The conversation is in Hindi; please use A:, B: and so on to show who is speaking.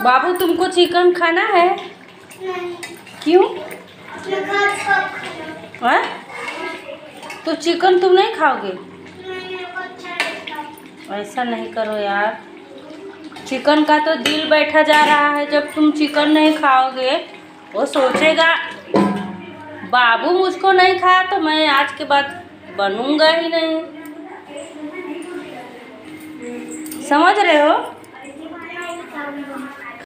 A: बाबू तुमको चिकन खाना है?
B: नहीं।
A: क्यों?
B: हाँ?
A: तो चिकन तुम नहीं खाओगे?
B: नहीं, अच्छा नहीं।
A: ऐसा नहीं करो यार, चिकन का तो दिल बैठा जा रहा है। जब तुम चिकन नहीं खाओगे वो सोचेगा बाबू मुझको नहीं खाया तो मैं आज के बाद बनूंगा ही नहीं। समझ रहे हो?